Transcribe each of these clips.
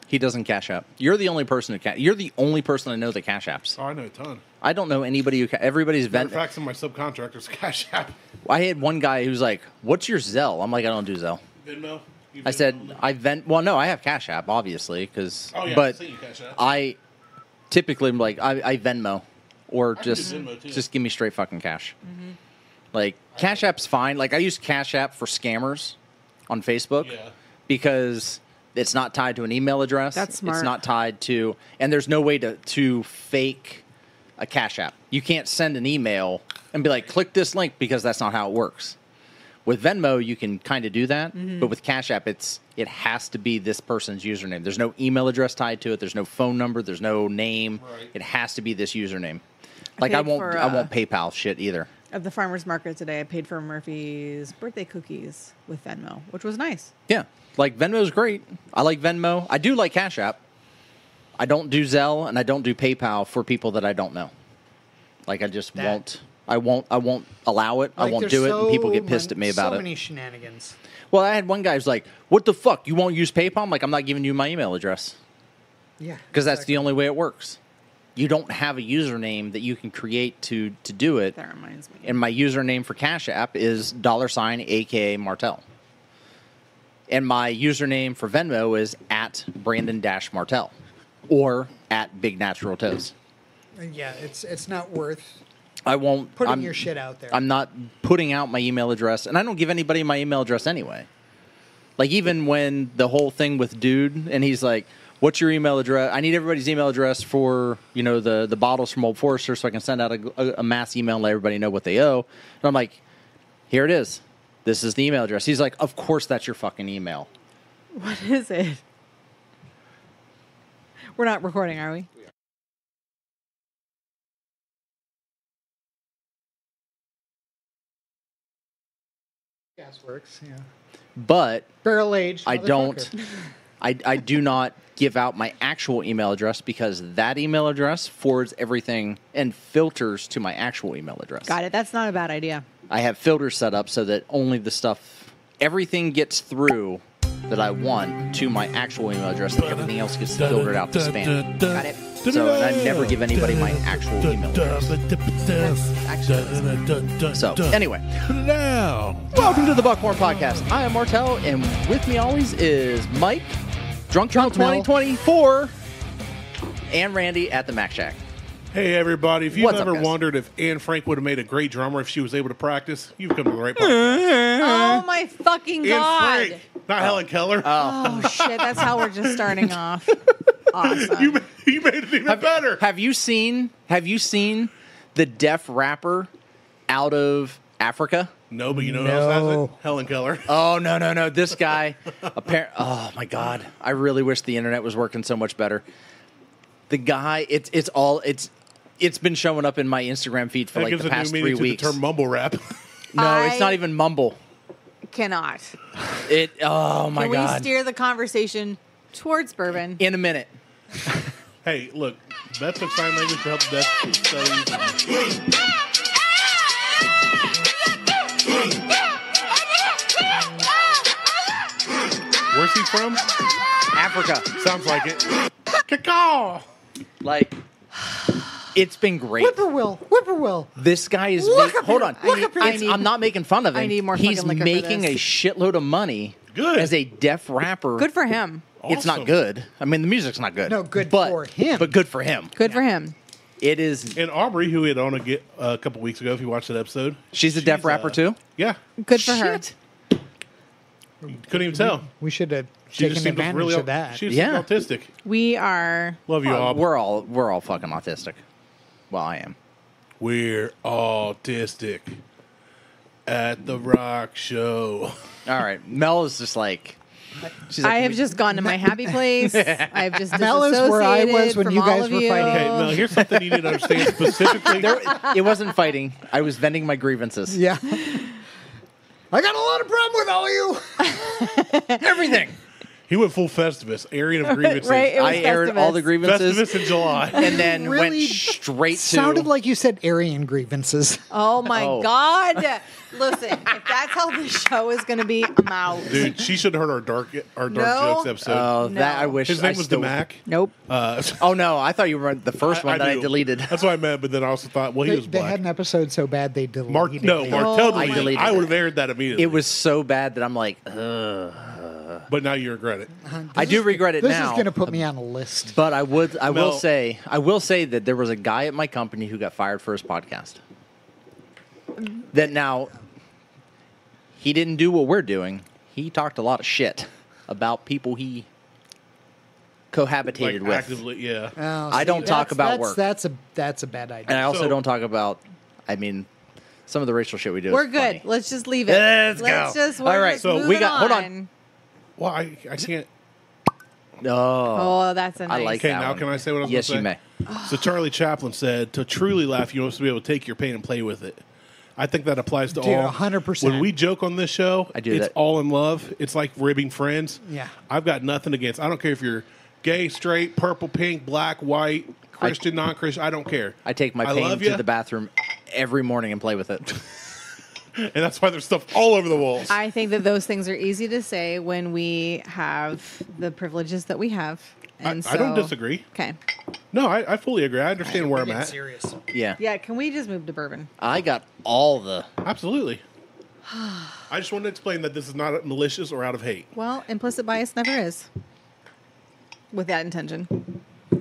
He doesn't Cash App. You're the only person You're the only person I know that Cash Apps. Oh, I know a ton. I don't know anybody who. Everybody's Matter of fact, some of my subcontractors Cash App. I had one guy who's like, "What's your Zelle?" I'm like, "I don't do Zelle." Venmo. I said, Well, no, I have Cash App, obviously, because. Oh, yeah, but I've seen you Cash App. I typically am like, I Venmo, or I just can do Venmo, too. just give me straight fucking cash. Like Cash App's fine. Like I use Cash App for scammers on Facebook because it's not tied to an email address. That's smart. It's not tied to, and there's no way to fake a Cash App. You can't send an email and be like, click this link, because that's not how it works. With Venmo, you can kind of do that, but with Cash App, it has to be this person's username. There's no email address tied to it. There's no phone number. There's no name. Right. It has to be this username. Like I paid won't for, I won't PayPal shit either. At the farmer's market today, I paid for Murphy's birthday cookies with Venmo, which was nice. Yeah, like Venmo's great. I like Venmo. I do like Cash App. I don't do Zelle and I don't do PayPal for people that I don't know. Like I just won't. I won't allow it. Like, I won't there's do it, and people get pissed at me about so it. So many shenanigans. Well, I had one guy who's like, "What the fuck? You won't use PayPal?" I'm like, "I'm not giving you my email address." Yeah. Because that's the only way it works. You don't have a username that you can create to do it. That reminds me. And my username for Cash App is $ aka Martel. And my username for Venmo is @Brandon-Martel or @BigNaturalToes. Yeah, it's not worth I won't putting your shit out there. I'm not putting out my email address, and I don't give anybody my email address anyway. Like even when the whole thing with Dude, and he's like, "What's your email address? I need everybody's email address for the bottles from Old Forester, so I can send out a mass email and let everybody know what they owe." And I'm like, "Here it is. This is the email address." He's like, "Of course that's your fucking email." What is it? We're not recording, are we? Gas works, yeah. But Barrel aged. I don't. I do not give out my actual email address because that email address forwards everything and filters to my actual email address. Got it. That's not a bad idea. I have filters set up so that only the stuff, everything gets through that I want to my actual email address, and everything else gets filtered out to spam. Got it. So, and I never give anybody my actual email address. So, anyway, welcome to the Buckhorn Podcast. I am Martel, and with me always is Mike, Drunk 2024, and Randy at the Mac Shack. Hey, everybody. If you've What's up, ever guys? wondered if Anne Frank would have made a great drummer if she was able to practice, you've come to the right podcast. Oh my fucking Anne god! Frank, not Helen Keller. Oh shit! That's how we're just starting off. Awesome. You made it even better. Have you seen the deaf rapper out of Africa? No, but you know who else has it? Helen Keller. Oh no! This guy, oh my god! I really wish the internet was working so much better. The guy, it's been showing up in my Instagram feed for That like gives the a new past meaning 3 to weeks. the term mumble rap. No, it's I- not even mumble. Cannot. Oh my Can god! we steer the conversation towards bourbon? In a minute. Hey, look, Beth took sign language to help deaf studies. Where's he from? Africa. Sounds like it. Cacao. Like, it's been great. Whippoorwill. This guy is. Hold on. I'm not making fun of him. I need more He's fucking liquor for making a this. shitload of money. Good. As a deaf rapper. Good for him. It's not Awesome. good. I mean, the music's not good. No, good but, for him. But good for him. Good for him. It is. And Aubrey, who we had on a couple weeks ago, if you watched that episode. She's a deaf rapper too? Yeah. Good for her. Shit. You couldn't even tell. We should have She taken just seemed advantage really of that. She was Yeah. autistic. We are. Love you, Aub. We're all fucking autistic. Well, I am. We're autistic at the rock show. All right. Mel is just like. She's like, I have just gone to my happy place. I've just Mel is where I was disassociated when from you all guys of were you. fighting. Okay, Mel, here's something you need to understand specifically. It wasn't fighting. I was venting my grievances. Yeah. I got a lot of problem with all you. Everything. He went full Festivus, airing of grievances. Right, it was I aired all the grievances Festivus in July. and then went Really straight to. Sounded like you said Aryan grievances. Oh my Oh. god! Listen, if that's how the show is going to be, I'm out. Dude, she should have heard our dark No. jokes episode. Oh, No. that I wish. His I name was still- DeMac. Nope. Oh no, I thought you were the first one that I knew. deleted. That's what I meant, but then I also thought, well, he They, was they black. had an episode so bad they deleted Mark, it. no, Martel Oh, deleted. I deleted I it. would have aired that immediately. It was so bad that I'm like, ugh. but now you regret it. I do regret it This now. is going to put me on a list. But I will Mel- say that there was a guy at my company who got fired for his podcast. That now he didn't do what we're doing. He talked a lot of shit about people he cohabitated Like with. actively, yeah. Oh, I don't talk about work. That's a bad idea. And I also So- don't talk about, I mean, some of the racial shit we do. We're is good. funny. Let's just leave it. Let's go. Just, All we're right, just so we moving got- hold on. Well, I can't. Oh, Oh, that's a nice. I like Okay, that now one. can I say what I was Yes, going you to may. say? So Charlie Chaplin said, to truly laugh, you must be able to take your pain and play with it. I think that applies to Dude, all. 100%. When we joke on this show, I do it's that. all in love. It's like ribbing friends. Yeah. I've got nothing against. I don't care if you're gay, straight, purple, pink, black, white, Christian, non-Christian. I don't care. I take my I pain love to ya. the bathroom every morning and play with it. And that's why there's stuff all over the walls. I think that those things are easy to say when we have the privileges that we have. And I don't disagree. Okay. No, I fully agree. I understand where I'm Get at. serious. Yeah. Yeah, can we just move to bourbon? I got all the. Absolutely. I just wanted to explain that this is not malicious or out of hate. Well, implicit bias never is. With that intention.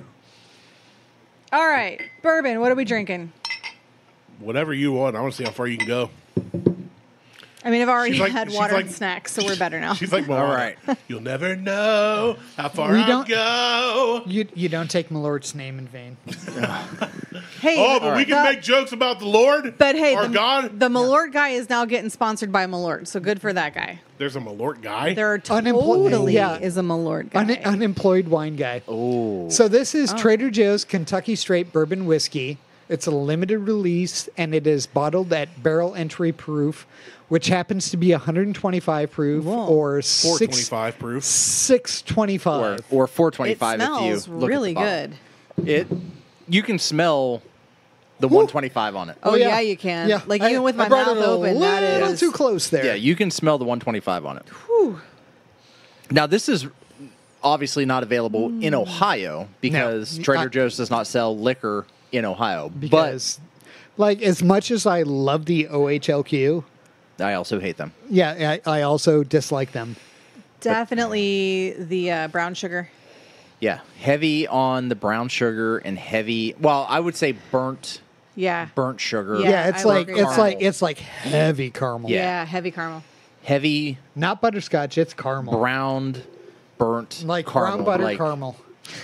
All right, bourbon. What are we drinking? Whatever you want. I want to see how far you can go. I mean, I've already She's like- had she's water like- and snacks, so we're better now. She's like, Moana. All right. You'll never know how far We I'll don't- go. You don't take my Lord's name in vain. Hey, Oh, but we can make jokes about the Lord. But hey, our the, God. the Malort guy is now getting sponsored by Malort, so good for that guy. There's a Malort guy. There Unemployed- totally yeah. is a Malort guy. Unemployed wine guy. Oh. So this is Trader Joe's Kentucky Straight Bourbon Whiskey. It's a limited release, and it is bottled at barrel entry proof, which happens to be 125 proof Whoa. or 425 proof. 625. Or it 425 if you smells look really at the bottle. good. You can smell the 125 on it. Oh, yeah, you can. Yeah. Like, even with my brought mouth it open, a that little is- too close there. Yeah, you can smell the 125 on it. Now, this is obviously not available in Ohio because No. Trader Joe's does not sell liquor in Ohio. Because, like, as much as I love the OHLQ, but I also hate them. yeah, I also dislike them. Definitely the brown sugar. Yeah, heavy on the brown sugar and heavy. Well, I would say burnt Yeah. sugar. Yeah, Yeah, it's I would like agree with that. it's like heavy caramel. Yeah, heavy caramel. Heavy Not butterscotch, it's caramel. browned burnt Like caramel, brown butter like caramel.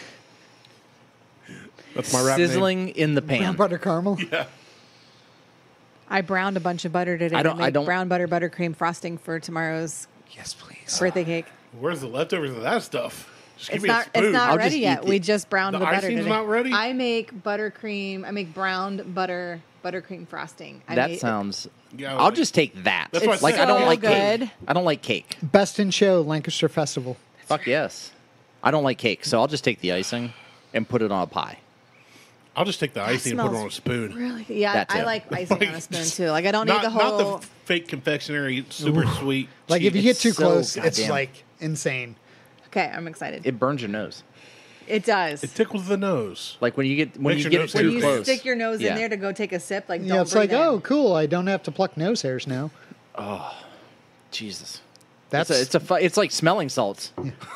That's my rap name. sizzling in the Brown pan. butter caramel. Yeah. I browned a bunch of butter today I don't- to make I don't- brown butter buttercream frosting for tomorrow's Yes, please. birthday cake. Where's the leftovers of that stuff? Just give It's me a not. spoon. It's not I'll ready just yet. eat We the- just browned The the, butter icing's today. not ready? I make buttercream. I make browned buttercream frosting. I That made- sounds. Yeah, I'll just take that. That's what I like said. I don't so like good. cake. I don't like cake. Best in Show, Lancaster Festival. Fuck yes. I don't like cake, so I'll just take the icing and put it on a pie. I'll just take the icing and put it on a smells spoon. Really? Good. Yeah, That I too. like icing on a Like, spoon too. Like I don't Not, need the whole. not the fake confectionery, super sweet. Like if you It's get too so close, it's goddamn- like insane. Okay, I'm excited. It burns your nose. It does. It tickles the nose. Like when you get Makes your it nose too when too you close. stick your nose Yeah. in there to go take a sip, like Yeah, don't it's like, breathe in. oh, cool. I don't have to pluck nose hairs now. Jesus. That's It's like smelling salts.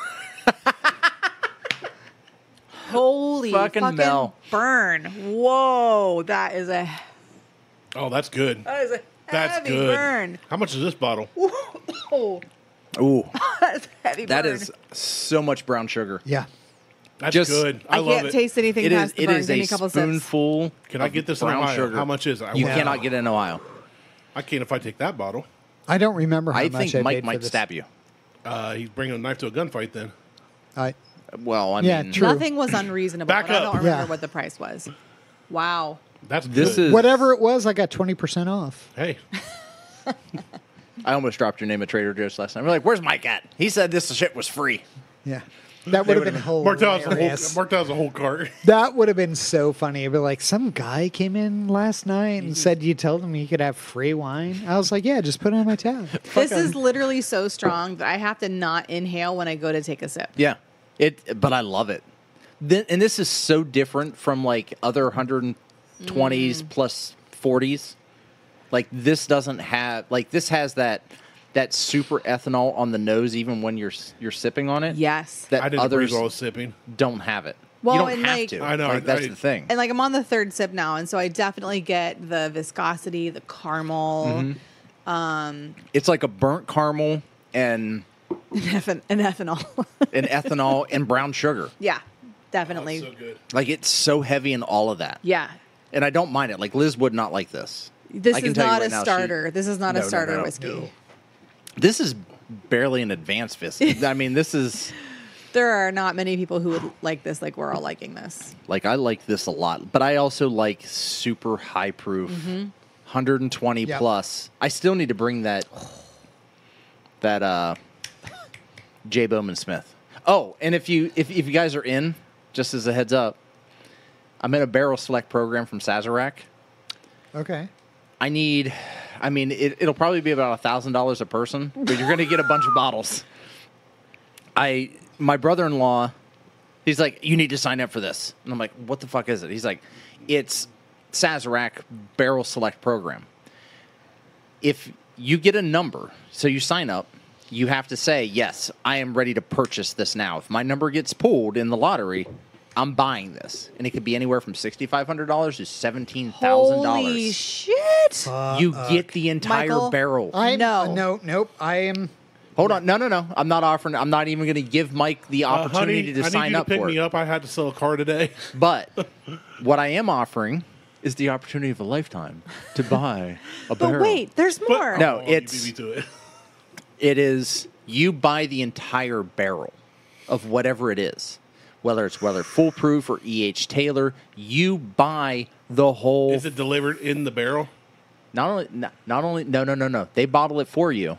Holy Fucking fucking Mel. burn! Whoa, that is a Oh, that's good. That's heavy good. burn. How much is this bottle? Oh, Ooh, that's a heavy. that burn. is so much brown sugar. yeah. That's Just- good. I, I love can't it. taste anything It is. past the It burn. is Give me a a couple sips. spoonful. Can I of get this in brown Ohio? sugar? How much is it? You I cannot get it in Ohio. I can if I take that bottle. I don't remember how I much think I Mike paid for might this. stab you. He's bringing a knife to a gunfight then. Well, I Yeah, mean, true. Nothing was unreasonable. Back but I up. don't remember Yeah. what the price was. Wow. That's This good. is Whatever it was, I got 20% off. Hey, I almost dropped your name at Trader Joe's last night. We're like, "Where's Mike at?" He said this shit was free. Yeah. That would have been Marked hilarious. out as a whole cart. That would have been so funny. But like, some guy came in last night and said you told him he could have free wine. I was like, yeah, just put it on my tab. This is literally so strong that I have to not inhale when I go to take a sip. Yeah, but I love it. And this is so different from like other 120s plus 40s. Like this doesn't have this has that super ethanol on the nose even when you're sipping on it. Yes. That I didn't others breathe while I was sipping. don't have it. Well, you don't and, have like- to. I know, Like, that's I- the thing. And like I'm on the third sip now, and so I definitely get the viscosity, the caramel, It's like a burnt caramel and and ethanol. ethanol and brown sugar. Yeah, definitely. So good. Like it's so heavy in all of that. Yeah. And I don't mind it. Like Liz would not like this. This I can is tell you not right a now, starter. This is not No, a no, starter no, whiskey. no. This is barely an advanced whiskey. I mean, this is There are not many people who would like this like we're all liking this. like I like this a lot, but I also like super high proof, 120 Yep. plus. I still need to bring that J. Bowman Smith. Oh, and if you guys are in, just as a heads up, I'm in a barrel select program from Sazerac. Okay. It'll probably be about $1,000 a person, but you're going to get a bunch of bottles. My brother-in-law, he's like, you need to sign up for this. And I'm like, what the fuck is it? He's like, it's Sazerac Barrel Select Program. If you get a number, so you sign up, you have to say, yes, I am ready to purchase this now. If my number gets pulled in the lottery, I'm buying this. And it could be anywhere from $6,500 to $17,000. Holy shit! You get the entire Michael? barrel. Nope. I am. Hold on. No. I'm not offering. I'm not even going to give Mike the opportunity Honey, to I sign need you up to pick for me it. up. I had to sell a car today. But what I am offering is the opportunity of a lifetime to buy a But barrel. wait, there's more. No, you it's- beat me to it. It is you buy the entire barrel of whatever it is, whether foolproof or E.H. Taylor. You buy the whole. Is it delivered in the barrel? No. They bottle it for you.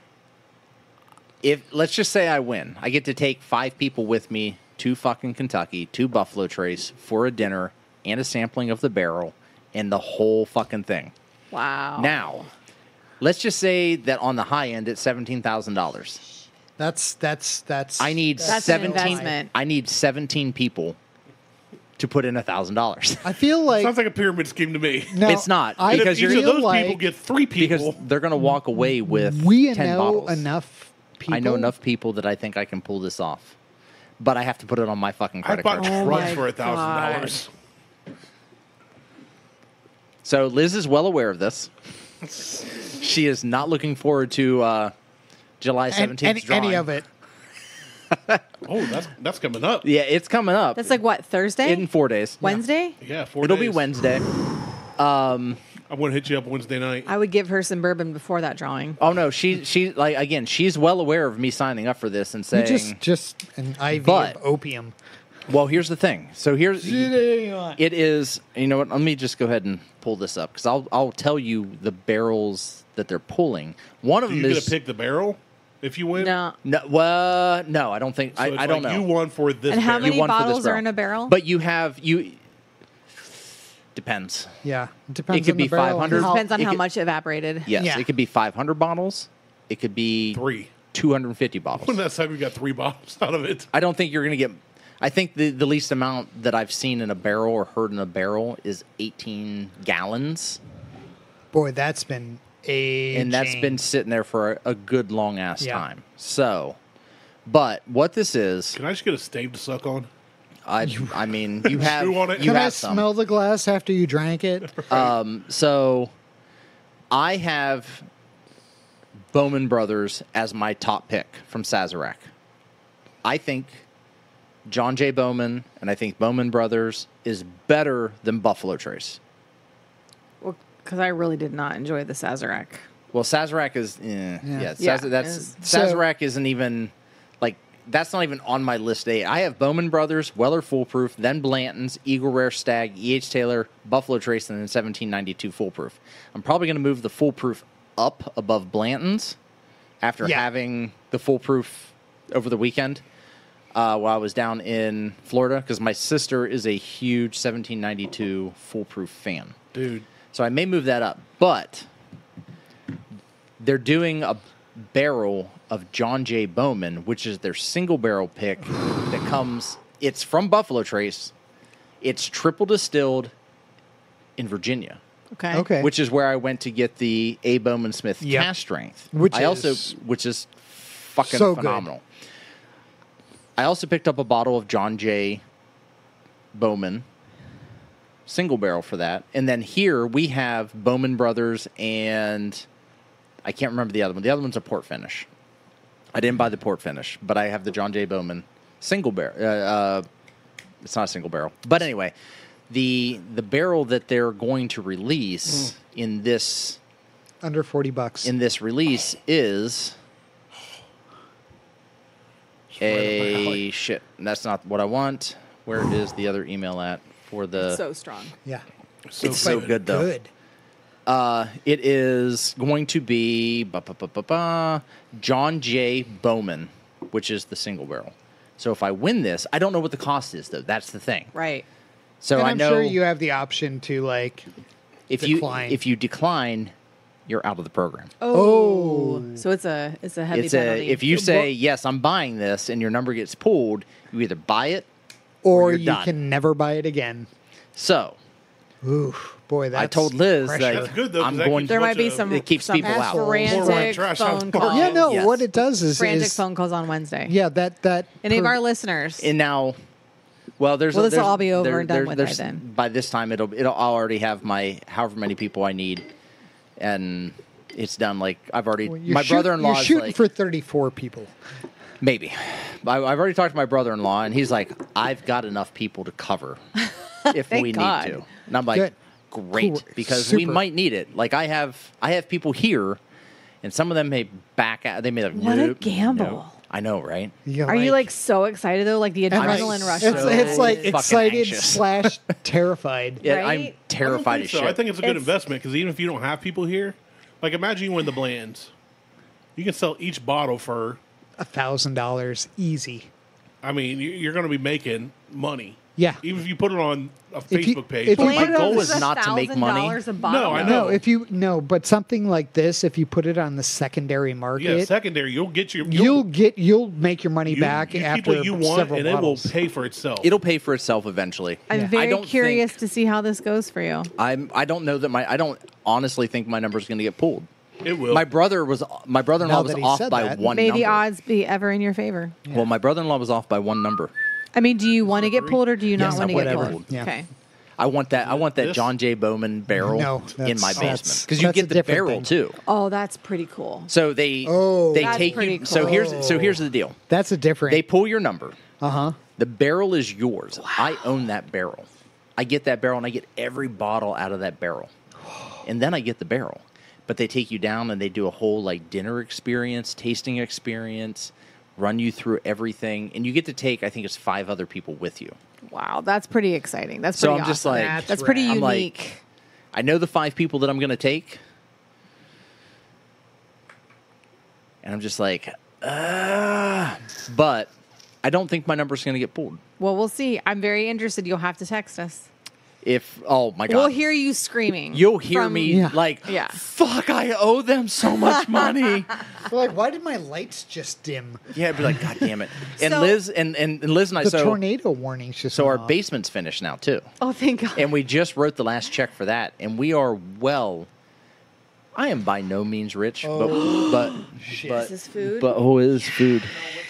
If let's just say I win, I get to take 5 people with me to fucking Kentucky, to Buffalo Trace for a dinner and a sampling of the barrel and the whole fucking thing. Wow. Now, let's just say that on the high end it's $17,000. That's. I need That's an 17. investment. I need 17 people to put in $1,000. I feel like. Sounds like a pyramid scheme to me. no, It's not, I And because if each you're- of those feel people like get 3 Because people. they're going to walk away with we 10 know bottles. enough people. I know enough people that I think I can pull this off. But I have to put it on my fucking I credit bought card. Oh drugs my for $1,000. So Liz is well aware of this. She is not looking forward to July 17th drawing. Any of it. Oh, that's coming up. Yeah, it's coming up. That's like what, Thursday? in 4 days. Wednesday? Yeah, 4 It'll days. be Wednesday. I'm going to hit you up Wednesday night. I would give her some bourbon before that drawing. Oh no, she like again, she's well aware of me signing up for this and You saying, just an IV But- of opium. well, here's the thing. So here's It it is. You know what? Let me just go ahead and pull this up because I'll tell you the barrels that they're pulling. One of Do them you get is to pick the barrel if you win? No. no. Well, no, I don't think. So it's I don't like know. You won for this And how barrel. many You won for this bottles are barrel. in a barrel? But you depends. Yeah. It depends It could on be the barrel. 500. It depends on it how could- much evaporated. Yes, Yeah. it could be 500 bottles. It could be 3. 250 bottles. When that sucker got 3 bottles out of it. I don't think you're going to get. I think the least amount that I've seen in a barrel or heard in a barrel is 18 gallons, Boy, that's been aging. and that's been sitting there for a good long ass Yeah. time. So, but what this is, Can I just get a stave to suck on? I mean, you have Chew on it. you Can I have some. smell the glass after you drank it? So, I have Bowman Brothers as my top pick from Sazerac. I think John J. Bowman and I think Bowman Brothers is better than Buffalo Trace. Well, because I really did not enjoy the Sazerac. Well, Sazerac is, Yeah. Yeah, that's it's- Sazerac isn't even like that's not even on my list 8. I have Bowman Brothers, Weller Foolproof, then Blanton's, Eagle Rare Stag, E.H. Taylor, Buffalo Trace, and then 1792 Foolproof. I'm probably going to move the Foolproof up above Blanton's after Yeah. having the Foolproof over the weekend. while I was down in Florida because my sister is a huge 1792 Foolproof fan. Dude. So I may move that up. But they're doing a barrel of John J. Bowman, which is their single barrel pick that comes. It's from Buffalo Trace. It's triple distilled in Virginia. Okay. Okay. Which is where I went to get the A. Bowman Smith Yep. cast strength. Which is fucking so good. phenomenal. I also picked up a bottle of John J. Bowman single barrel for that. And then here we have Bowman Brothers and I can't remember the other one. The other one's a port finish. I didn't buy the port finish, but I have the John J. Bowman single barrel. It's not a single barrel. But anyway, the barrel that they're going to release in this Under $40. in this release is a shit. That's not what I want. Where is the other email at for the? So strong. Yeah. It's so good though. Good. It is going to be John J. Bowman, which is the single barrel. So if I win this, I don't know what the cost is though. That's the thing. Right. So And I I'm know sure you have the option to like decline. if you decline, you're out of the program. Oh. So it's a heavy It's penalty. if you say yes, I'm buying this, and your number gets pulled, you either buy it or you're you done. can never buy it again. So Ooh, boy, that's I told Liz pressure. like That's good, though, 'cause I'm that going. keeps there a might bunch be of- some It keeps people out. assholes. More frantic white trash out phone the calls. market. Yeah, no. Yes. What it does is Frantic phone calls on Wednesday. Yeah, that Any of per- our listeners. And now, well, there's Well, this will there's- all be over there- and done there- with by there's- then. By this time, I'll already have my however many people I need, and it's done. Like I've already Well, you're my brother-in-law You're is shooting like for 34 people. maybe. I've already talked to my brother-in-law, and he's like, I've got enough people to cover if Thank we God. need to. And I'm like, Good. great, Cool. because we Super. might need it. Like I have people here, and some of them may back out. They may like, What a nope, gamble. nope. I know, right? Are you like so excited though? Like the And, like, adrenaline rush. It's, of it's it. like fucking excited anxious. / terrified. Yeah, Right? I'm I don't terrified think as so. shit. I think it's a good It's- investment because even if you don't have people here, like imagine you win the Blands, you can sell each bottle for. $1,000 easy. I mean, you're going to be making money. Yeah. Even if you put it on a If you- Facebook page. if you my put it on goal the is not to make money. $1,000 a bottle. No, I know. No, but something like this, if you put it on the secondary market, yeah, secondary, you'll get your. you'll make your money you- back you keep after what you want, several and bottles. it will pay for itself. It'll pay for itself eventually. I'm Yeah. I very don't curious think- to see how this goes for you. I don't know that I don't honestly think my number's going to get pulled. It will. My brother-in-law Now was that he off said by that. one May the number. odds be ever in your favor. Well, my brother-in-law was off by one number. I mean, do you want to get pulled or do you not Yes, want to get whatever. pulled? Yeah. Okay. I want that This? John J. Bowman barrel No, in my that's- basement because you that's a get the different barrel thing. too. Oh, that's pretty cool. So they That's take pretty you. So cool. here's the deal. That's a different. They pull your number. Uh-huh. The barrel is yours. I own that barrel. I get that barrel and I get every bottle out of that barrel. And then I get the barrel. But they take you down and they do a whole like dinner experience, tasting experience, run you through everything, and you get to take I think it's 5 other people with you. Wow, that's pretty exciting. That's So pretty I'm just awesome. like That's pretty rad. I'm like, unique. I know the 5 people that I'm going to take. And I'm just like, but I don't think my number's going to get pulled. Well, we'll see. I'm very interested. You'll have to text us. If oh my god. We'll hear you screaming. You'll hear from- me Yeah. like, Yeah. fuck, I owe them so much money. They're like, why did my lights just dim? Yeah, I'd be like, God damn it. And So- Liz and Liz and I, The so tornado warnings just so our went off. basement's finished now too. Oh, thank God. And we just wrote the last check for that, and we are well. I am by no means rich, but Is this food? But it is food.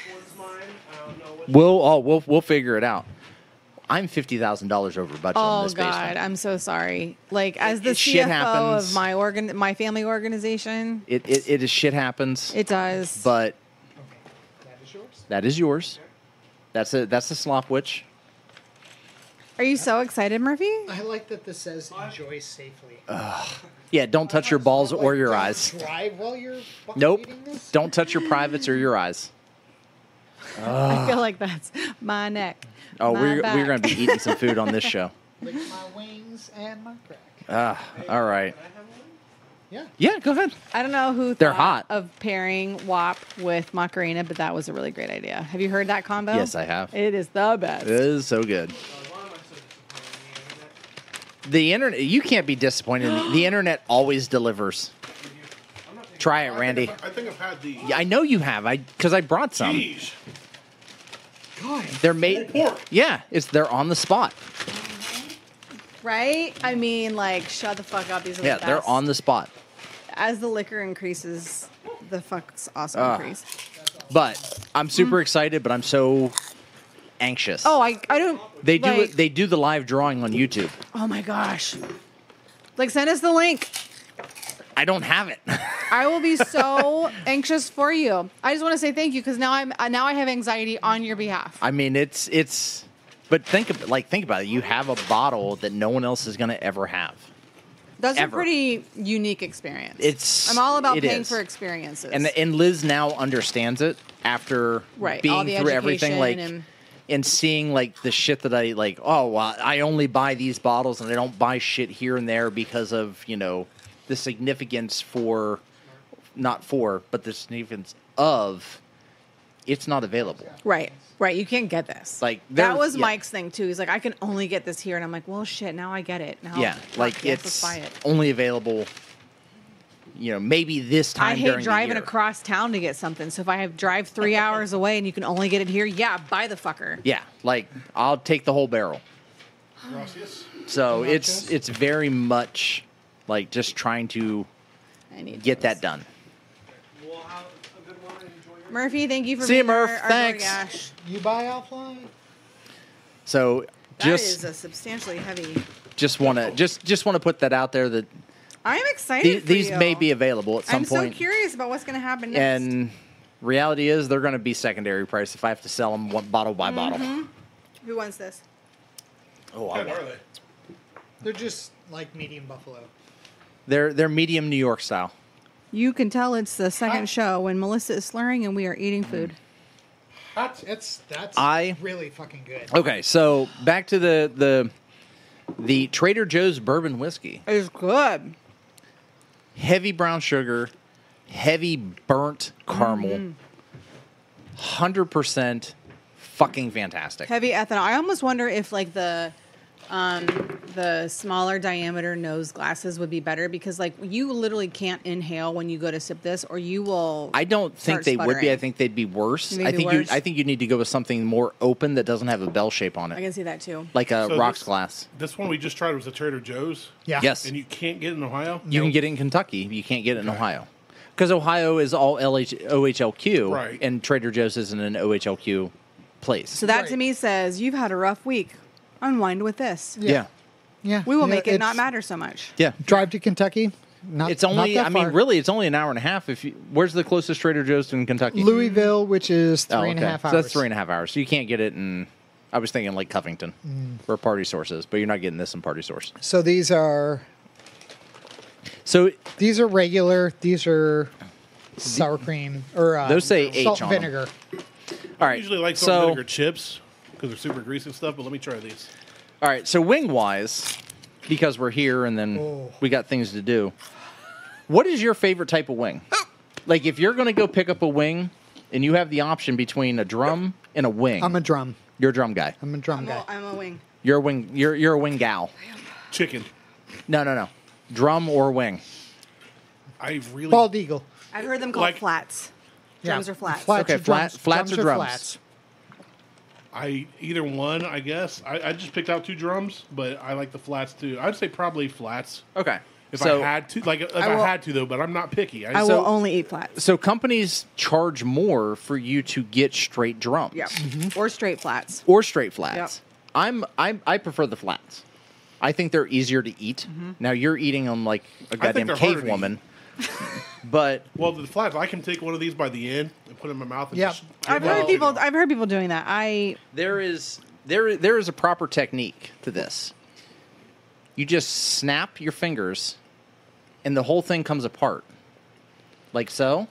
We'll figure it out. I'm $50,000 over budget in Oh this God, basement. I'm so sorry. Like as the Shit CFO happens. of my family organization, It is shit happens. it does. But That is yours? that is yours. That's a slop witch. Are you so excited, Murphy? I like that this says enjoy safely. Yeah, don't touch your balls or your Don't eyes. Drive while you're fucking Nope. eating this? Don't touch your privates or your eyes. I feel like that's my neck. Oh, my we're back. going to be eating some food on this show. Lick my wings and my crack. All right. Yeah. Yeah, go ahead. I don't know who They're thought hot. of pairing WAP with Macarena, but that was a really great idea. Have you heard that combo? Yes, I have. It is the best. It is so good. The internet, you can't be disappointed. The internet always delivers. Try it, Randy. I think I've had the. Yeah, I know you have. Because I brought some. Jeez. God. They're made. Pulled pork. Yeah, they're on the spot. Right? I mean, like, shut the fuck up. These are Yeah, the they're best. on the spot. As the liquor increases, the fucks also Ah. increase. But I'm super excited. But I'm so anxious. Oh, I don't. they do like, it. They do the live drawing on YouTube. Oh my gosh. Like, send us the link. I don't have it. I will be so anxious for you. I just want to say thank you because now I have anxiety on your behalf. I mean, it's. But think about it. You have a bottle that no one else is going to ever have. That's ever. a pretty unique experience. It's- I'm all about it paying is. for experiences. And Liz now understands it after Right, all being the through everything, like education and seeing like the shit that I like. Oh, well, I only buy these bottles and I don't buy shit here and there because of the significance for, not for, but the significance of, it's not available. right. You can't get this. Like, that there's- was yeah. Mike's thing too. He's like, I can only get this here, and I'm like, well, shit. Now I get it. Now, Yeah, fuck, like yes, let's it's buy it. only available. Maybe this time I hate during driving the year. across town to get something. So if I have drive 3 hours away and you can only get it here, yeah, buy the fucker. Yeah, like I'll take the whole barrel. Gracias. So Nachos? it's very much like just trying to I need get those. that done. Murphy, thank you for See you, being our, Murph. our Thanks. DoorDash. You buy offline? So That is a substantially heavy. just want to put that out there that I'm excited. For these you. may be available at some I'm point. so curious about what's going to happen next. And reality is they're going to be secondary price if I have to sell them one bottle by bottle. Who wants this? Oh, How I good are want. they? They're just like medium buffalo. They're medium New York style. You can tell it's the second Ah. show when Melissa is slurring and we are eating food. That's I- really fucking good. Okay, so back to the Trader Joe's bourbon whiskey. It's good. Heavy brown sugar, heavy burnt caramel, 100% fucking fantastic. Heavy ethanol. I almost wonder if like the smaller diameter nose glasses would be better because like you literally can't inhale when you go to sip this or you will. I don't think start they would be. sputtering. I think they'd be worse. You think I they'd be think worse? I think you need to go with something more open that doesn't have a bell shape on I it, can see that too. like a So rocks this- glass. This one we just tried was a Trader Joe's. Yeah. Yes, And you can't get it in Ohio? you can get it in Kentucky. You can't get it in Ohio because Ohio is all OHLQ, Right. and Trader Joe's isn't an OHLQ place. So that to Right. me says you've had a rough week. Unwind with this. yeah. Yeah. We will Yeah, make it not it's- matter so much. Yeah. Drive to Kentucky. Not, It's only, not that I mean, far. really, it's only an hour and a half. Where's the closest Trader Joe's in Kentucky? Louisville, which is Oh, three and a okay. half So hours. that's 3.5 hours. So you can't get it in. I was thinking like Covington, where Party Source is, but you're not getting this in Party Source. So these are So regular. These are sour cream or Those say salt H on and 'em. vinegar. all I right, usually like salt so and vinegar chips because they're super greasy and stuff, but let me try these. all right, so wing wise, because we're here and then Oh. we got things to do. What is your favorite type of wing? Like if you're going to go pick up a wing and you have the option between a drum and a wing, I'm a drum. you're a drum guy. I'm a drum guy. I'm a wing. You're a wing. You're a wing gal. Chicken. No. Drum or wing. I really. Bald eagle. I've heard them called Like- flats. Drums are flats. Flats Okay, or drums. flats or Drums drums? flats. Either one, I guess. I just picked out two drums, but I like the flats too. I'd say probably flats. Okay. If so, I had to, like, if I, will- had to though, but I'm not picky. I So- will only eat flats. So companies charge more for you to get straight drums. Yep. Or straight flats. Or straight flats. Yep. I prefer the flats. I think they're easier to eat. Now you're eating them like a goddamn they're harder cave to woman. But Well, the flats, I can take one of these by the end and put it in my mouth. And Yeah. just I've Well, heard people doing that. there is a proper technique to this. You just snap your fingers and the whole thing comes apart. Like so.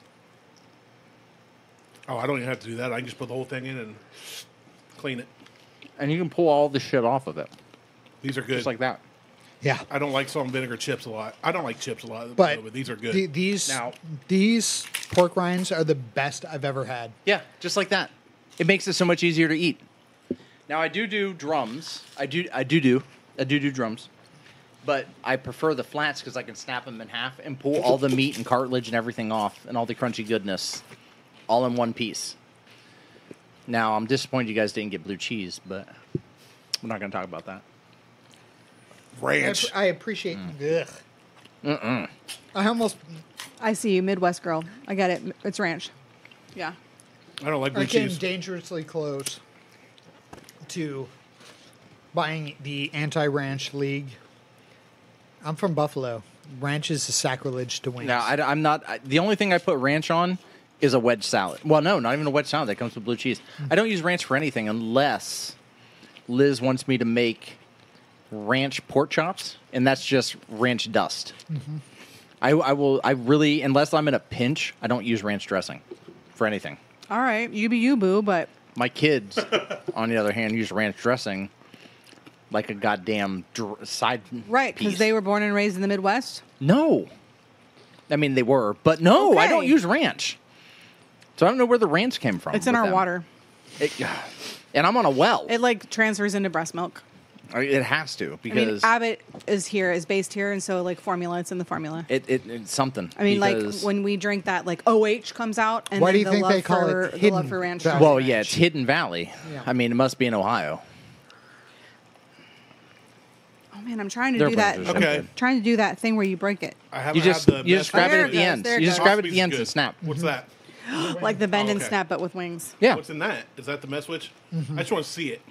Oh, I don't even have to do that. I can just put the whole thing in and clean it. And you can pull all the shit off of it. These are good. Just like that. Yeah. I don't like salt and vinegar chips a lot. I don't like chips a lot, But these are good. These pork rinds are the best I've ever had. Yeah, just like that. It makes it so much easier to eat. Now I do drums. I do drums, but I prefer the flats because I can snap them in half and pull all the meat and cartilage and everything off and all the crunchy goodness, all in one piece. Now I'm disappointed you guys didn't get blue cheese, but we're not going to talk about that. Ranch. I appreciate. Ugh. I almost. I see you, Midwest girl. I get it. It's ranch. Yeah. I don't like blue I came cheese. dangerously close to buying the anti-ranch league. I'm from Buffalo. Ranch is a sacrilege to wings. Now I'm not. The only thing I put ranch on is a wedge salad. Well, no, not even a wedge salad that comes with blue cheese. I don't use ranch for anything unless Liz wants me to make ranch pork chops, and that's just ranch dust. Mm-hmm. I really, unless I'm in a pinch, I don't use ranch dressing for anything. All right. You be you, boo, but My kids, on the other hand, use ranch dressing like a goddamn side right, because piece. they were born and raised in the Midwest. No. I mean, they were, but no, I Okay. don't use ranch. So I don't know where the ranch came from. It's in with our them. water. And I'm on a well. It like transfers into breast milk. It has to I mean, because Abbott is based here, and so like formula, it's in the formula. it's something. I mean, like because- when we drink that, like OH comes out, and Why then do you the think love they call for, it the Hidden love for ranch. Valley? drives well, ranch. yeah, it's Hidden Valley. Yeah. I mean, it must be in Ohio. Oh man, I'm trying to Their do that. places are Okay. good. Trying to do that thing where you break it, I haven't You just had the you just grab it There at it the goes, end. there it You just goes. grab it at Osby's the is ends good. and snap. What's that? like the bend and okay. snap, but with wings. Yeah. What's in that? Is that the mess witch? I just want to see it.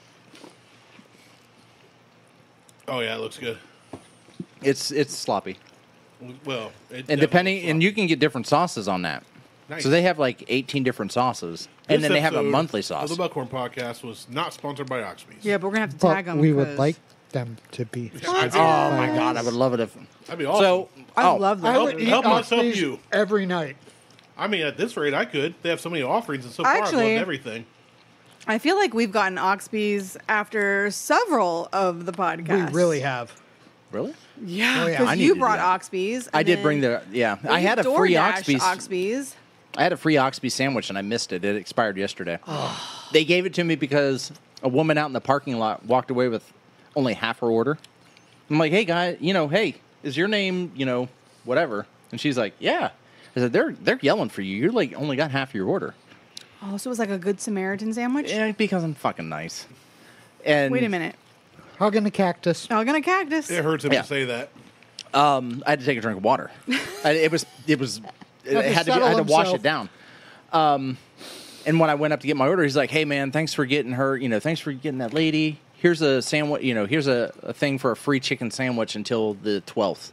Oh yeah, it looks good. It's sloppy. Well, And depending, and you can get different sauces on that. Nice. So they have like 18 different sauces, and then they have a monthly sauce. The Buckhorn Podcast was not sponsored by Oxby's. Yeah, but we're gonna have to But tag them. we would like them to be. Oh my god, I would love it if. That'd be awesome. So I oh, love I that. would eat help us help Oxby's you. every night. I mean, at this rate, I could. They have so many offerings, and so far I've Actually- loved everything. I feel like we've gotten Oxby's after several of the podcasts. We really have. really? Yeah, Oh, yeah. because I need you to do brought that. Oxby's. I and did then bring the I we had a free DoorDashed Oxby's. I had a free Oxby sandwich and I missed it. It expired yesterday. They gave it to me because a woman out in the parking lot walked away with only half her order. I'm like, hey guy, hey, is your name, whatever? And she's like, yeah. I said, they're yelling for you. You're like only got half your order. Oh, so it was like a Good Samaritan sandwich. Yeah, because I'm fucking nice. And Wait a minute. Hug in the cactus. Hug and a cactus. It hurts him Yeah. to say that. I had to take a drink of water. It to had to settle wash himself. it down. And when I went up to get my order, he's like, "Hey man, thanks for getting her. Thanks for getting that lady. Here's a sandwich. Here's a thing for a free chicken sandwich until the 12th."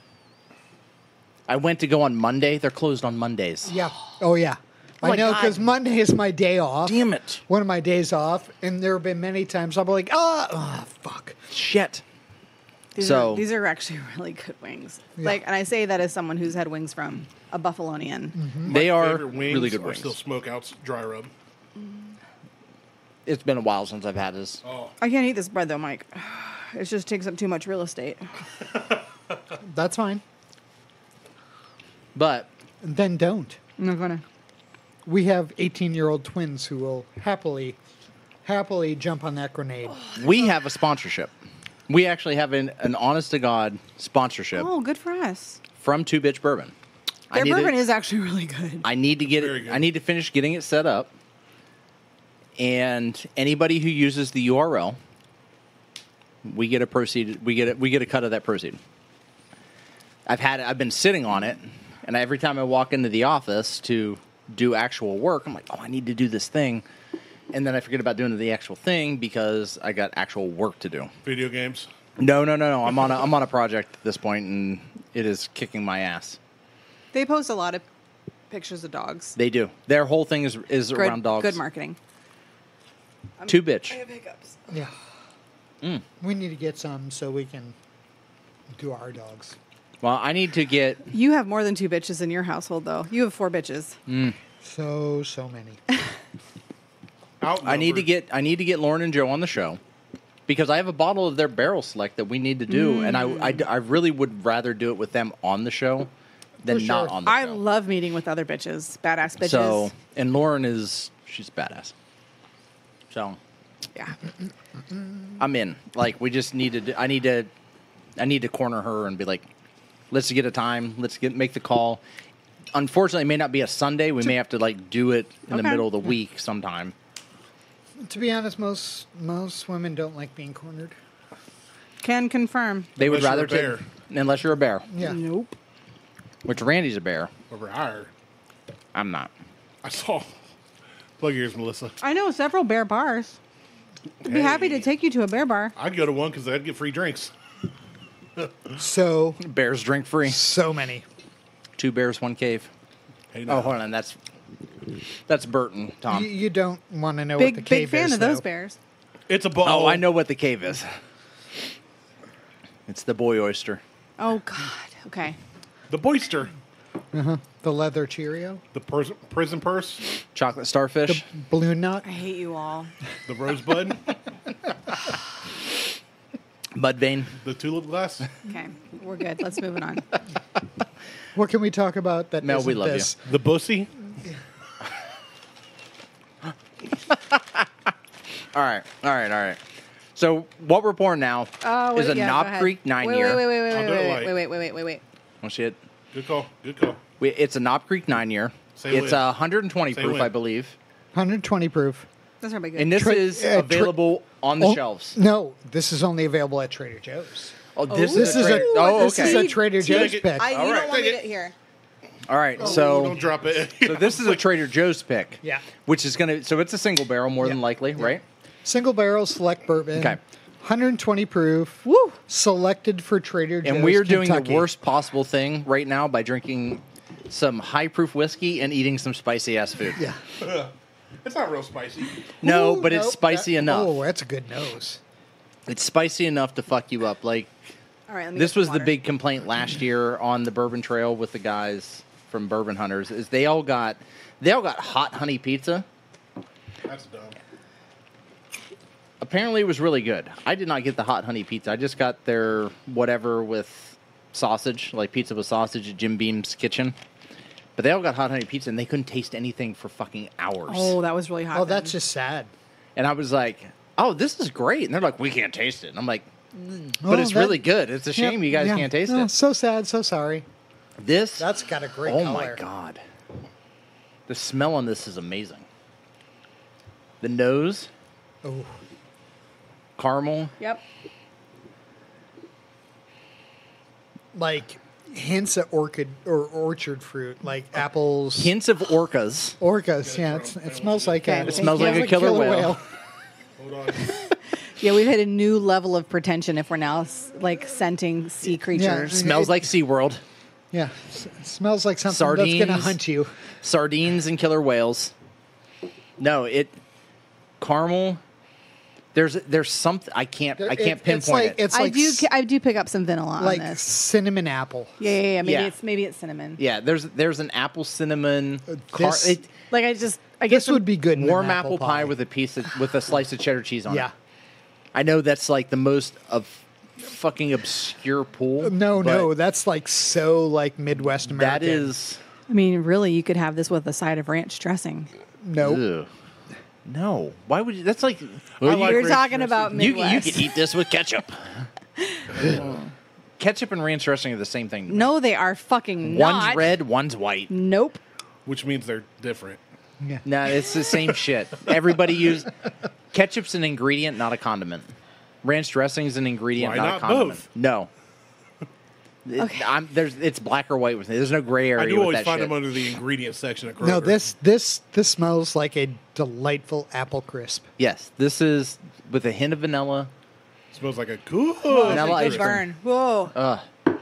I went to go on Monday. They're closed on Mondays. Yeah. Oh yeah. Oh my I know God. because Monday is my day off. Damn it! One of my days off, and there have been many times I'll be like, fuck. Shit. These are actually really good wings. Yeah. And I say that as someone who's had wings from a Buffalonian. They are Favorite wings really good are wings. still Smokeouts dry rub. It's been a while since I've had this. Oh, I can't eat this bread though, Mike. It just takes up too much real estate. That's fine. But Then don't. I'm not gonna. We have 18-year-old twins who will happily jump on that grenade. we have a sponsorship. We actually have an honest to God sponsorship Oh, good for us. from Two Bitch Bourbon. Their bourbon is actually really good. I need to get Very it. good. I need to finish getting it set up. And anybody who uses the URL, we get a proceed. We get a cut of that proceed. I've been sitting on it, and every time I walk into the office to do actual work, I'm like, oh, I need to do this thing, and then I forget about doing the actual thing because I got actual work to do. video games. No. I'm on a project at this point, and it is kicking my ass. They post a lot of pictures of dogs. They do. Their whole thing is around dogs. Good marketing. Two bitch. I have hiccups. Yeah. We need to get some so we can do our dogs. Well, I need to get. You have more than 2 bitches in your household, though. You have 4 bitches. So many. I need to get Lauren and Joe on the show, because I have a bottle of their Barrel Select that we need to do, and I really would rather do it with them on the show than For not sure. on the I show. love meeting with other bitches, badass bitches. So, and Lauren she's badass. So, yeah. I'm in. Like, we just need to. I need to corner her and be like, let's get a time. Let's make the call. Unfortunately, it may not be a Sunday. We may have to like do it in the Okay. middle of the week sometime. To be honest, most women don't like being cornered. Can confirm. They would Unless rather you're a take, unless you're a bear, Yeah. Nope. which Randy's a bear. Over higher. I'm not. I saw. Plug your ears, Melissa. I know several bear bars. I'd be happy to take you to a bear bar. I'd go to one because I'd get free drinks. So Bears drink free. many. 2 bears, 1 cave. Hey, Oh, hold on. That's Burton, Tom. You don't want to know what the Big cave fan is, of those though. bears. It's a ball. Oh, I know what the cave is. It's the boy oyster. Oh God. Okay. The Boyster. The leather Cheerio, The prison purse. Chocolate starfish. balloon nut. I hate you all. The rosebud. Mudvayne. The tulip glass. Okay, we're good. Let's move it on. What can we talk about that Mel, we isn't love you. this? The bussy. All right. So what we're pouring now is a Knob Creek 9-year. I'll do it light. Wait. Oh shit! Good call. Good call. It's a Knob Creek 9-year. Say It's when. 120 Say proof, when. I believe. 120 proof. That's probably good. And this is available on the Oh, shelves. No, this is only available at Trader Joe's. Oh, This is a okay. this is a Trader Joe's it. pick. you All don't right, want me take to it. here. All right. Oh, So don't drop it. so this is a Trader Joe's pick. Yeah. Which is gonna. So it's a single barrel, more than Yeah. likely, right? Single barrel select bourbon. Okay. 120 proof. Woo! Selected for Trader Joe's. And we are doing Kentucky. the worst possible thing right now by drinking some high proof whiskey and eating some spicy ass food. Yeah. It's not real spicy. No, Ooh, but it's nope, spicy that- enough. Oh, that's a good nose. It's spicy enough to fuck you up. Like All right. Let me this get some was the water. big complaint last year on the Bourbon Trail with the guys from Bourbon Hunters is they all got hot honey pizza. That's dumb. Apparently it was really good. I did not get the hot honey pizza. I just got their whatever with sausage, like pizza with sausage at Jim Beam's kitchen. But they all got hot honey pizza and they couldn't taste anything for fucking hours. Oh, that was really hot. Oh, then. that's just sad. And I was like, "Oh, this is great." And they're like, "We can't taste it." And I'm like, "But Oh, it's that- really good. It's a shame you guys Yeah. can't taste Oh, it." So sad. So sorry. This That's got a great oh color. my god. The smell on this is amazing. The nose, Oh, caramel. Yep. like hints of orchid or orchard fruit, like apples. Hints of orcas. Orcas. Yeah, it smells like Okay, a. it smells like a killer whale. Hold on. Yeah, we've hit a new level of pretension if we're now like scenting sea creatures. Smells like SeaWorld. Yeah, smells like something that's going to Sardines. hunt you. Sardines and killer whales. No, caramel. There's something I can't pinpoint it. It's like I do pick up some vanilla on like this. cinnamon apple. Yeah. Yeah. Maybe it's cinnamon. Yeah, there's an apple cinnamon. This- Like I get This some, would be good in an warm apple pie with a slice of cheddar cheese on Yeah. it. I know that's like the most of fucking obscure pool. No, but that's like so like Midwest American. that is I mean, really, you could have this with a side of ranch dressing. no. ugh. No, why would you? That's like like You're ranch talking dressing. about you Midwest. could eat this with ketchup. Ketchup and ranch dressing are the same thing. No, they are fucking not. One's red, one's white. Nope. Which means they're different. Yeah. No, it's the same shit. Everybody ketchup's an ingredient, not a condiment. Ranch dressing's an ingredient, Why not a not condiment. both? No. It's black or white with me. There's no gray area I do with always that find shit. them under the ingredient section of Kroger. No, this smells like a delightful apple crisp. Yes, this is with a hint of vanilla. smells like a cool. Vanilla ice Good cream. burn. Whoa.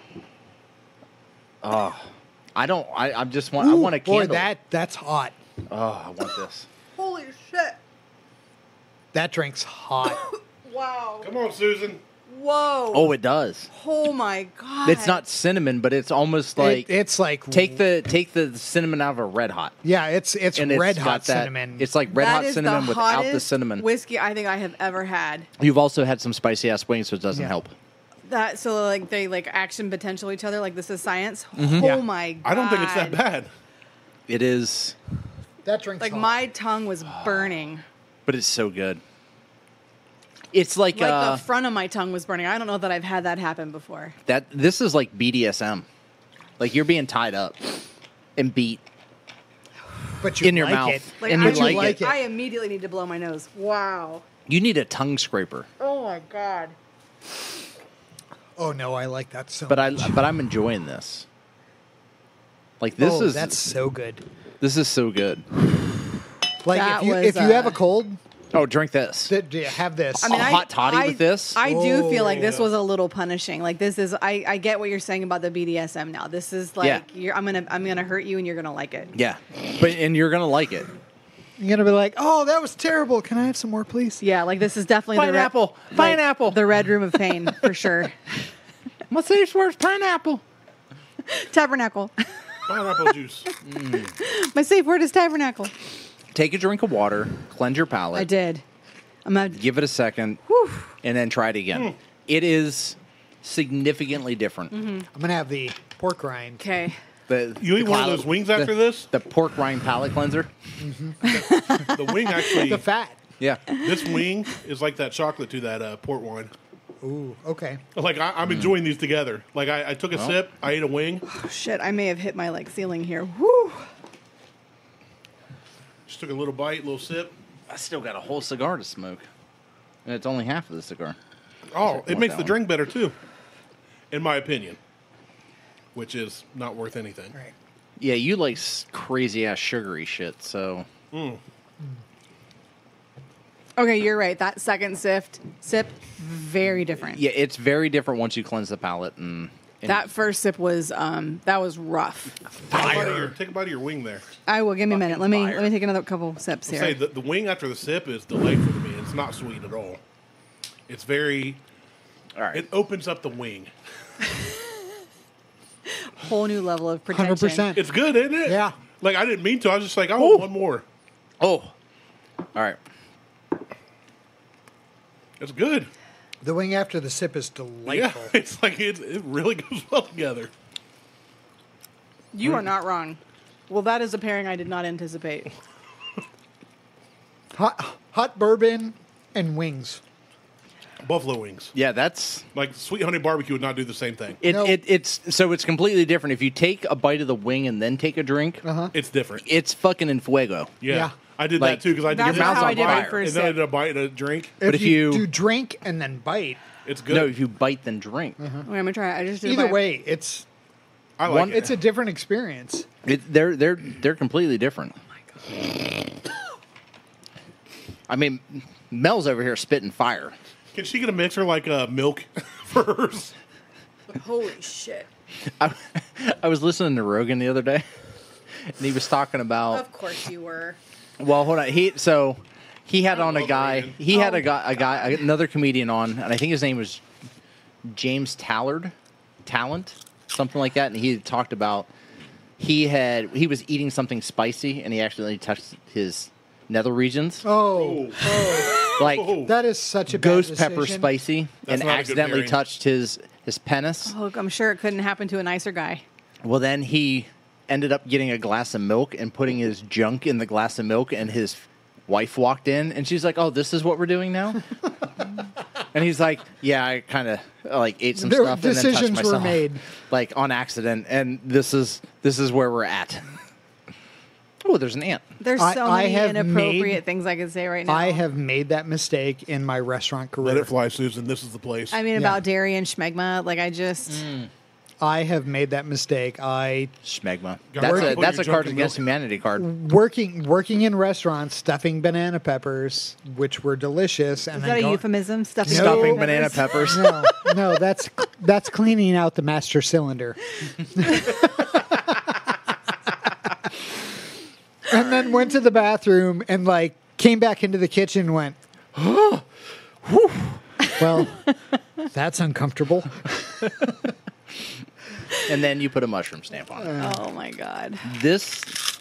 I just want. I Ooh, want a candle. boy, that's hot. Oh, I want this. Holy shit. That drink's hot. Wow. Come on, Susan. Whoa. Oh, it does. Oh my god. It's not cinnamon, but it's almost like it's like take the cinnamon out of a Red Hot. yeah, it's And red it's hot got that, cinnamon. It's like Red That Hot is cinnamon without the hottest cinnamon. whiskey I think I have ever had. You've also had some spicy ass wings, so it doesn't Yeah. help. That so like they like action potential each other like this is science. Oh Yeah. my god. I don't think it's that bad. It is, that drink's Like hot. my tongue was burning. but it's so good. It's like, Like the front of my tongue was burning. I don't know that I've had that happen before. that. This is like BDSM. Like you're being tied up and beat. but you in your like mouth. it. Like And I, you like it. I immediately need to blow my nose. Wow. You need a tongue scraper. Oh my god. Oh no, I like that so But much. I'm enjoying this. Like this is that's so good. this is so good. Like That if you was, if you have a cold, Oh, drink this. have this. I mean, A hot toddy with this? I do feel like this Oh. was a little punishing. Like this is, I get what you're saying about the BDSM now. This is like, Yeah. I'm gonna hurt you and you're gonna like it. Yeah, and you're gonna like it. You're gonna be like, oh, that was terrible. Can I have some more, please? Yeah, like this is definitely Pineapple. the Pineapple. the red room of pain for sure. My safe word's pineapple. Tabernacle. Pineapple juice. My safe word is tabernacle. Take a drink of water, cleanse your palate. I did. I'm gonna, Give it a second, and then try it again. It is significantly different. Mm-hmm. I'm gonna have the pork rind. okay. You eat one of those wings after this? The pork rind palate cleanser. The wing actually, The fat. Yeah. this wing is like that chocolate to that port wine. Ooh, okay. Like I'm enjoying these together. Like I took a sip, I ate a wing, Oh, shit, I may have hit my like ceiling here. Woo. just took a little bite, little sip. I still got a whole cigar to smoke, and it's only half of the cigar. Oh, it want makes that the one. drink better too, in my opinion, which is not worth anything. All right. Yeah, you like crazy ass sugary shit. So Okay, you're right. That second sip, very different. yeah, it's very different once you cleanse the palate. And That first sip was that was rough. Take a bite of your wing there. I will give me a minute. Let fire. me take another couple sips here. Say the wing after the sip is delightful to me. It's not sweet at all. It's very. all right, It opens up the wing. Whole new level of pretension. 100%. It's good, isn't it? Yeah. Like I didn't mean to. I was just like, I want one more. oh, all right. It's good. The wing after the sip is Yeah, delightful. it's like it really goes well together. You are not wrong. Well, that is a pairing I did not anticipate. Hot bourbon and wings. Buffalo wings, Yeah, that's like sweet honey barbecue, would not do the same thing. it. No. It's so it's completely different. If you take a bite of the wing and then take a drink, It's different. it's fucking in fuego. Yeah. Yeah. I did Like, that too because I did That's this mouth's how on I did fire. my first and then I sip. did a bite and a drink. But if you- do drink and then bite, It's good. No, if you bite then drink. Okay, I'm gonna try it. I just did either my- way, it's I like one- it. it's a different experience. They're completely different. I mean, Mel's over here spitting fire. Can she get a mixer like milk for hers? Holy shit! I was listening to Rogan the other day, and he was talking about. Of course you were. Well, hold on. He had on a love guy. Rogan. He had a guy, another comedian on, and I think his name was James Talent, something like that. And he had talked about he was eating something spicy, and he accidentally touched his nether regions, Oh, like that is such a ghost bad pepper decision. spicy, That's and not a good accidentally pairing. touched his penis. Oh, I'm sure it couldn't happen to a nicer guy. Well, then he ended up getting a glass of milk and putting his junk in the glass of milk, and his wife walked in, and she's like, "Oh, this is what we're doing now." And he's like, "Yeah, I kind of like ate some There- stuff and then touched decisions were myself, made. like on accident, and this is where we're at." Oh, there's an ant. There's I- so I many have inappropriate made- things I could say right now. I have made that mistake in my restaurant career. Let it fly, Susan. This is the place. I mean, Yeah. about dairy and schmegma. Like, I just. I have made that mistake. Schmegma. Got That's rid a of that's your a junk Cards in Against milk. Humanity card. working in restaurants, stuffing banana peppers, which were delicious, and Is then that a go- euphemism? Stuffing, Stuffing peppers? banana peppers. No, that's cleaning out the master cylinder. And then went to the bathroom and like came back into the kitchen and went, well, That's uncomfortable. And then you put a mushroom stamp on it. Oh my god. This,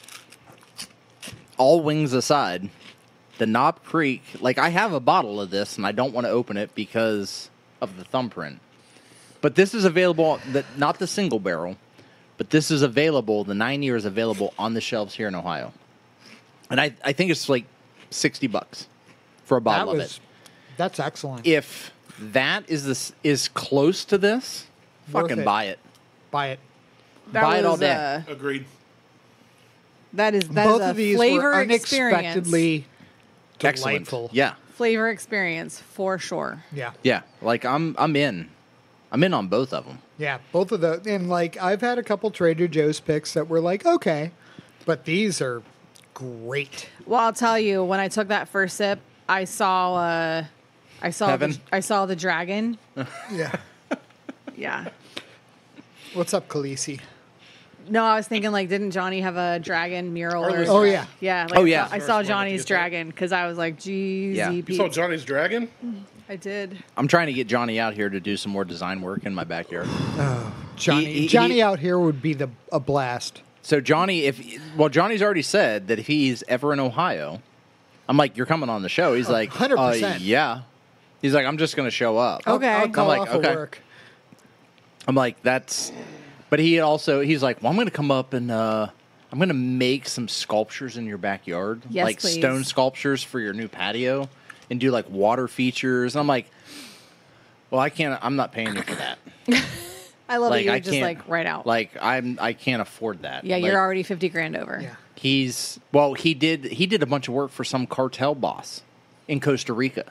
all wings aside, the Knob Creek, like I have a bottle of this and I don't want to open it because of the thumbprint. But this is available, not the single barrel, but this is available, the 9 year is available on the shelves here in Ohio. And I think it's like $60 for a bottle of it. That's excellent. If that is close to this, Worth fucking it. buy it. Buy it. Buy it all day. Agreed. That is Both a of these flavor were experience. unexpectedly Excellent. delightful. Yeah. Flavor experience for sure. Yeah. Yeah. Like I'm in. I'm in on both of them. Yeah, both of the and like I've had a couple Trader Joe's picks that were like okay, but these are great. Well, I'll tell you, when I took that first sip, I saw Heaven? I saw the dragon. Yeah. Yeah. What's up, Khaleesi? No, I was thinking like, didn't Johnny have a dragon mural? Or Arliss. Oh yeah. yeah. Like, Oh, yeah. I saw Johnny's dragon because I was like, geez, Yeah. You saw Johnny's Dragon? I did. I'm trying to get Johnny out here to do some more design work in my backyard. Johnny He- out here would be a blast. So Johnny, Johnny's already said that if he's ever in Ohio, I'm like, you're coming on the show. He's like, 100%. yeah. He's like, I'm just going to show up. Okay. I'll call I'm like, off of okay. work. I'm like, that's. But he's like, well, I'm going to come up and I'm going to make some sculptures in your backyard, Yes, like please. stone sculptures for your new patio, and do like water features. And I'm like, well, I can't. I'm not paying you for that. I love Like, it. You're I just can't- like right out. Like I can't afford that. yeah, Like, you're already 50 grand over. Yeah. He did a bunch of work for some cartel boss in Costa Rica.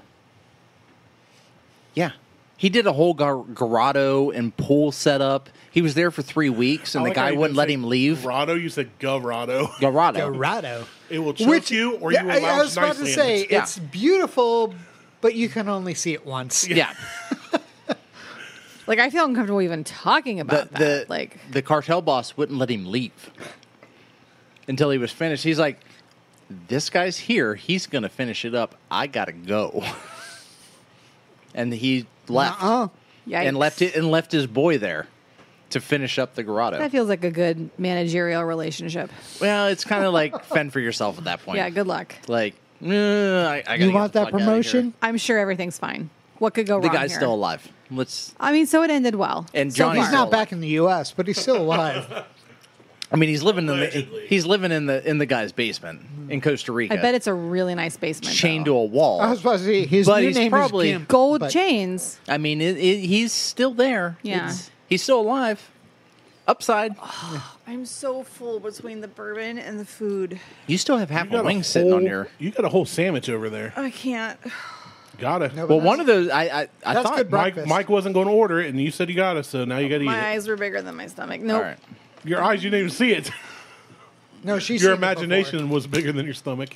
Yeah. He did a whole grotto and pool setup. He was there for 3 weeks, and I the like how guy you wouldn't didn't let say him leave. Grotto, you said Garado. Grotto. Dorado. It will choke you, or you will I lounge was about to nicely in say it. Yeah. it's beautiful, but you can only see it once. Yeah. Like I feel uncomfortable even talking about that. Like the cartel boss wouldn't let him leave until he was finished. He's like, this guy's here. He's going to finish it up. I got to go. And he left. Uh-uh. yikes. And left his boy there to finish up the grotto. That feels like a good managerial relationship. Well, it's kind of like fend for yourself at that point. Yeah, good luck. Like, I gotta You get want the that fuck outta promotion? here. I'm sure everything's fine. What could go The wrong guy's here? still alive. Let's. I mean, so it ended well. And So Johnny's far. He's not back in the U.S., but he's still alive. I mean, he's living Allegedly. in the guy's basement in Costa Rica. I bet it's a really nice basement. chained though. to a wall. I was about to say his But new he's name probably- is Gimp, Gold but chains. I mean, he's still there. Yeah. He's still alive. Upside. I'm so full between the bourbon and the food. You still have half You a got wing sitting on whole- your. You got a whole sandwich over there. I can't. Got it. No, Well, but one of those. I that's thought. good breakfast. Mike wasn't going to order it, and you said you got it, so now you got to eat My it. eyes were bigger than my stomach. All Nope. right. Your eyes, you didn't even see it. No, she's Your seen it imagination was bigger than your stomach.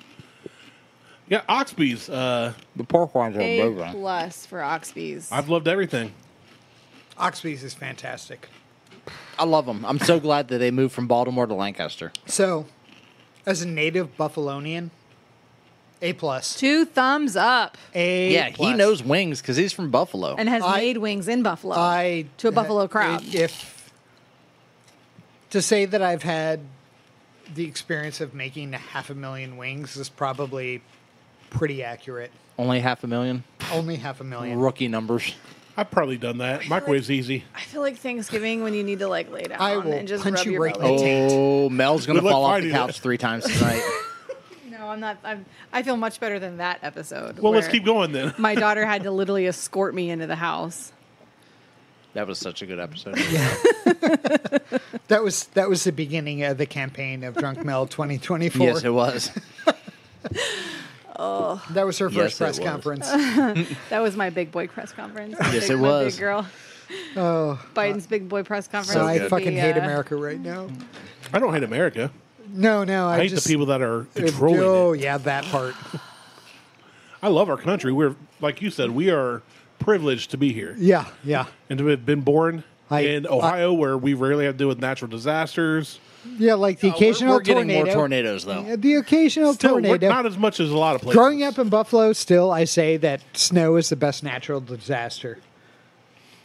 Yeah, Oxby's. The pork ones are A broken. plus for Oxby's. I've loved everything. before. Oxby's is fantastic. I love them. I'm so glad that they moved from Baltimore to Lancaster. So, as a native Buffalonian, A plus. 2 thumbs up. A Yeah, he plus. knows wings because he's from Buffalo. And has I- made wings in Buffalo I to a Buffalo crowd. If to say that I've had the experience of making 500,000 wings is probably pretty accurate. Only 500,000 Only 500,000. rookie numbers. I've probably done that. Microwave's easy. I feel like Thanksgiving when you need to like lay down I will and just punch rub you your right in belly. the taint. Oh, Mel's gonna Good luck fall off the finding couch it. 3 times tonight. No, I'm not. I feel much better than that episode. Well, let's where keep going then. My daughter had to literally escort me into the house. That was such a good episode. That was the beginning of the campaign of Drunk Mel 2024. Yes, it was. That was her Yes, first it press was. conference. That was my big boy press conference. Yes, Big- it my was. Big girl. Oh, Biden's big boy press conference. so I would fucking be, hate America right now. I don't hate America. No, I hate just the people that are controlling Oh it. yeah, that part. I love our country. We're, like you said, we are privileged to be here Yeah, yeah, and to have been born in I- Ohio, where we rarely have to deal with natural disasters. yeah. Like the occasional we're getting tornado. more tornadoes though. Yeah, the occasional Still, we're tornado. not as much as a lot of places. Growing up in Buffalo, still I say that snow is the best natural disaster.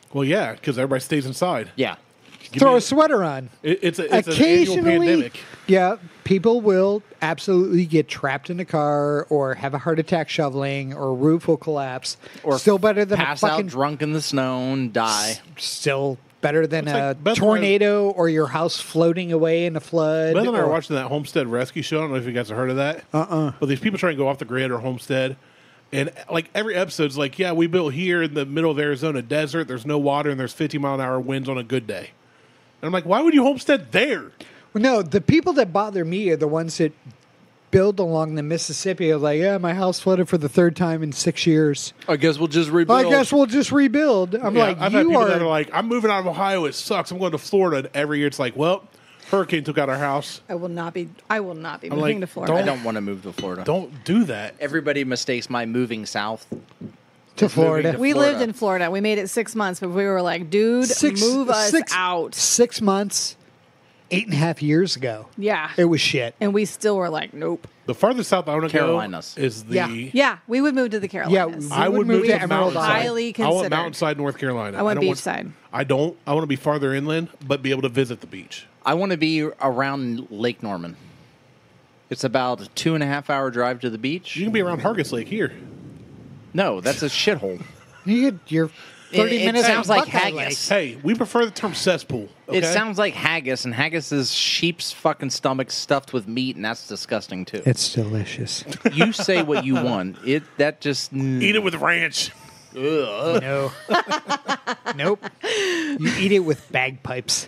Well, yeah, because everybody stays inside. Yeah. Give Throw me- a sweater on. It's an annual Occasionally, pandemic. yeah, people will absolutely get trapped in a car or have a heart attack shoveling or a roof will collapse. Or still better than a pass out fucking drunk in the snow and die. still better than Looks a like Beth and I- tornado or your house floating away in a flood. Beth and I or- were watching that Homestead Rescue Show. I don't know if you guys have heard of that. But these people try and go off the grid or homestead. And like every episode's like, yeah, we built here in the middle of Arizona desert. There's no water and there's 50-mile-an-hour winds on a good day. And I'm like, why would you homestead there? Well, no, the people that bother me are the ones that build along the Mississippi. Are like, yeah, my house flooded for the third time in 6 years. I guess we'll just rebuild. I guess we'll just rebuild. I'm Yeah, like, I've had you people are. that are like, I'm moving out of Ohio. It sucks. I'm going to Florida. And every year it's like, well, hurricane took out our house. I will not be moving like, to Florida. I don't want to move to Florida. Don't do that. Everybody mistakes my moving south. to Florida. to We Florida. lived in Florida. We made it 6 months, but we were like, dude, move us out. 6 months, 8.5 years ago. Yeah. It was shit. And we still were like, nope. The farthest south I want to Carolinas. go is the. Yeah. Yeah, we would move to the Carolinas. I would move to Emerald Mountainside. Isle. Highly I want considered. Mountainside, North Carolina. I want don't beachside. I don't. I want to be farther inland, but be able to visit the beach. I want to be around Lake Norman. It's about a 2.5-hour drive to the beach. You can be around Hargis Lake here. No, that's a shithole. You're 30 It minutes sounds out like Buckeye haggis. Lake. Hey, we prefer the term cesspool. Okay? It sounds like haggis, and haggis is sheep's fucking stomach stuffed with meat, and that's disgusting too. It's delicious. You say what you want. That just Eat it with ranch. No. Nope. You eat it with bagpipes.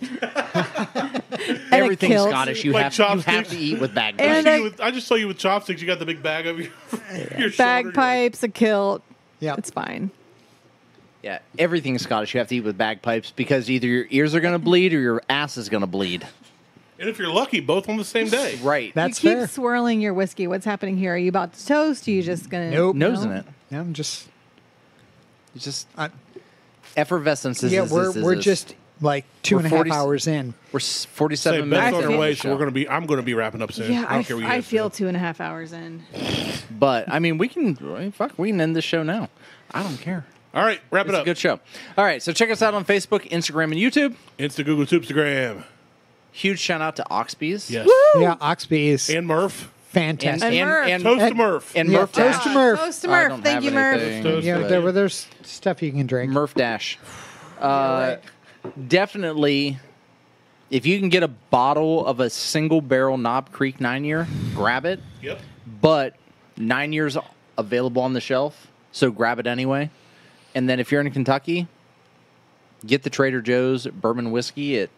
everything kilt. Scottish. You Like have chopsticks. to eat with bagpipes. And I just saw you with chopsticks. You got the big bag of your shoulder. Bagpipes, a kilt. Yeah. It's fine. Yeah, everything Scottish you have to eat with bagpipes because either your ears are going to bleed or your ass is going to bleed. And if you're lucky, both on the same day. Right. That's you keep fair. swirling your whiskey. What's happening here? Are you about to toast? Are you just gonna Nope. Nosing it. Yeah, I'm just. It's just I- effervescence. yeah, we're just like 2.5 40 hours in. we're 47 Say, minutes Beth's on into her way, the so show. we're gonna be. I'm gonna be wrapping up soon. Yeah, I don't care what you I guys feel do. 2.5 hours in. But I mean, we can we can end this show now. I don't care. All right, wrap It's it a up. good show. All right, so check us out on Facebook, Instagram, and YouTube. Insta, Google, Toopstagram, Huge shout out to Oxby's. yes, Yeah, Oxby is and Murph, fantastic. And Murph. Toast to And- Murph. and Yeah, Murph Toast Dash. to Murph. Toast to I Murph. don't Thank have you, Murph. anything, Toast yeah, but there's stuff you can drink. Murph Dash. Definitely, if you can get a bottle of a single barrel Knob Creek 9-year, grab it. Yep. But 9 years available on the shelf, so grab it anyway. And then if you're in Kentucky, get the Trader Joe's bourbon whiskey at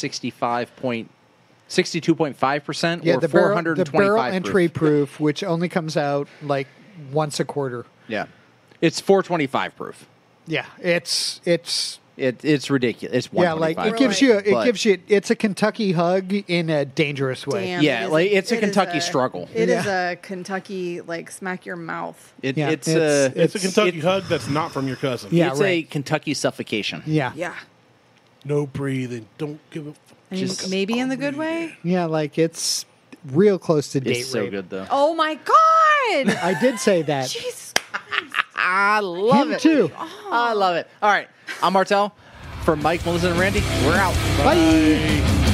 62.5% Yeah, or the 425 barrel proof. entry proof, which only comes out like once a quarter. Yeah, it's 425 proof. Yeah, it's It's ridiculous. It's yeah, 125. like it But- gives you it's a Kentucky hug in a dangerous way. Damn, Yeah, it is- like, it's a it is Kentucky struggle. It is Yeah. a Kentucky like smack your mouth. Yeah, it's It's a Kentucky it- hug that's not from your cousin. Yeah, it's right. a Kentucky suffocation. Yeah. Yeah. No breathing. Don't give a. I mean, maybe in the good way. Yeah, like it's real close to date It's so rape. good though. Oh my god! I did say that. Jesus. I love Him it too. I love it. All right, I'm Martel. For Mike, Melissa, and Randy, we're out. Bye.